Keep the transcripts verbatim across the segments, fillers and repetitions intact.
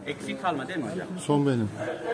Eksik kalma değil mi hocam? Son benim.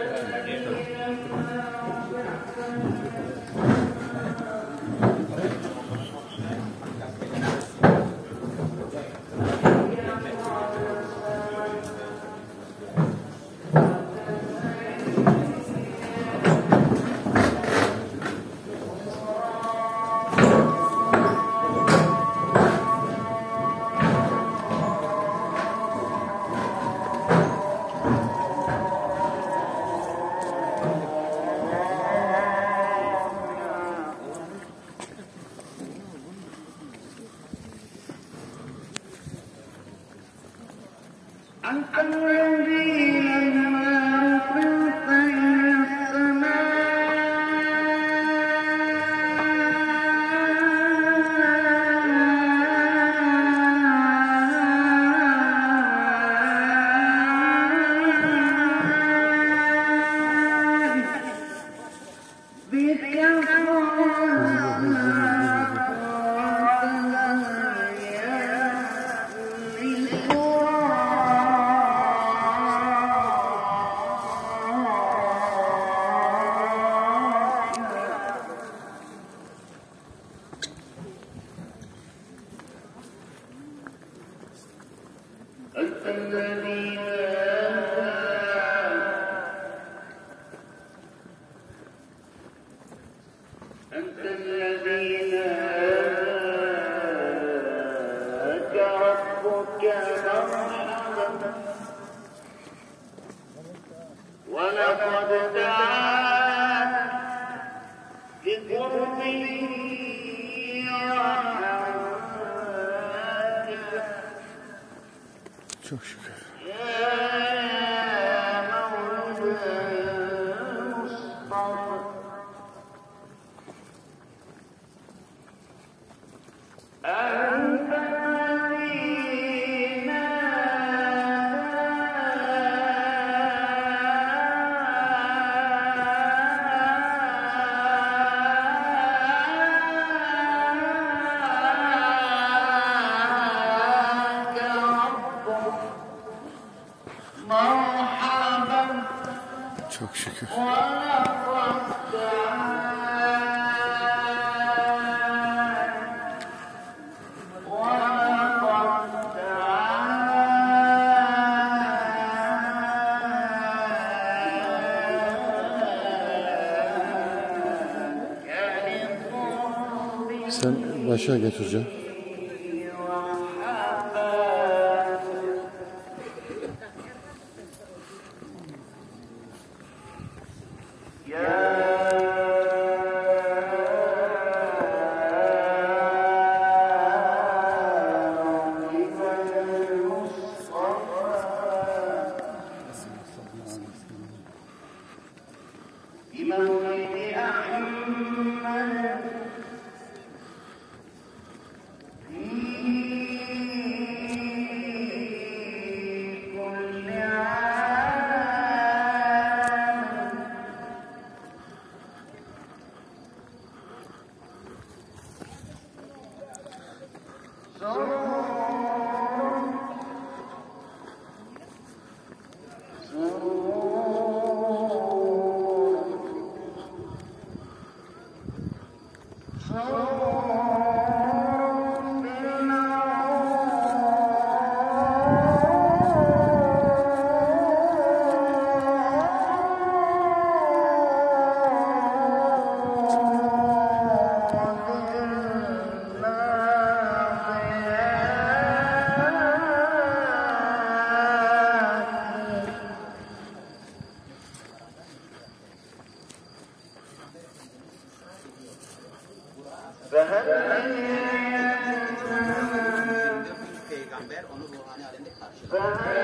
Çok şükür. Çok şükür. Sen başa geç hocam. Peygamber onu ruhani alemde karşıladı.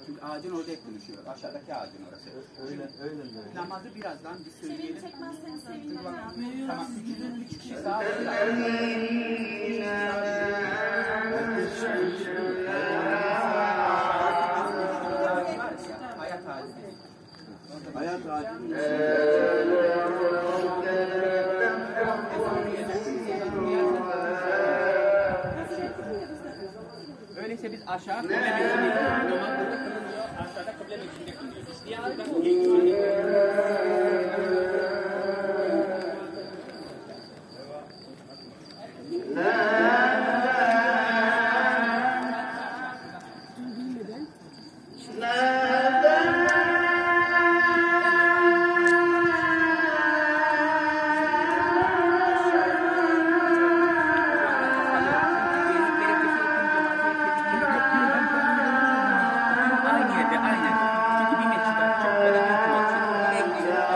Çünkü ağacın orada hep konuşuyor. Aşağıdaki ağacın orası. Öyle, öyle mi? Namazı birazdan bir Çeviri söyleyelim. çekmezseniz sevinirim. Tamam. Üç, üç kişi sağa olun. Hayat ağacı. Hayat ağacı. Öyleyse biz aşağı kıble meşrinde kılıyoruz. Namaz burada kılınıyor. Aşağıda kıble meşrinde kılıyoruz. İsteyen ben ilk söyleyeyim. Aynı yerde, aynen. Çünkü bir meçhul var. Çok kadar bir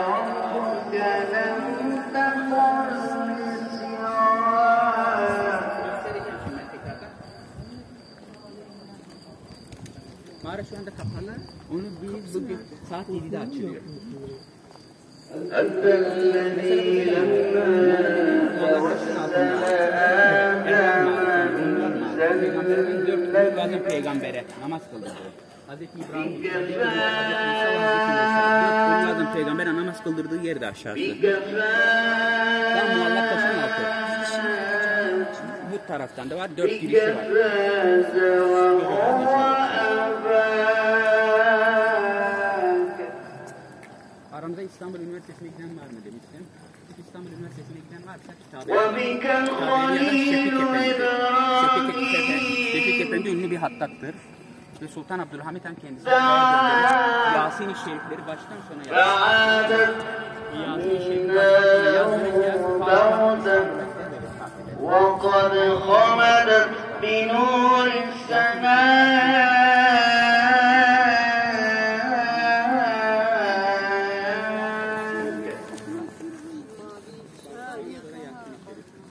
göstereceğim şimdi ben tekrardan. Mağara şu anda kapalı. Onu biz bugün saat yedide açılıyor. Peygamberin peygambere namaz kıldırdı. Hazreti İbrahim, Hazreti İsa, Hazreti İsa, peygambere namaz kıldırdığı yerde aşağısı. Tam muallak taşın altı. Bu taraftan da var, dört girişi var. Aramızda İstanbul Üniversitesi'ne giden var mı demiştim. İstanbul Üniversitesi'ne giden varsa kitabı. Şefik Efendi ünlü bir hattattır. Ve Sultan Abdülhamit Han kendisi Yasin-i Şerifleri baştan sona yazdı. Yasin-i Şerifleri baştan sona yazdı. وقد خمدت بنور السماء